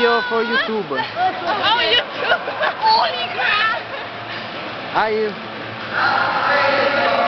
video for YouTube. Oh, YouTube! Holy crap! Are you?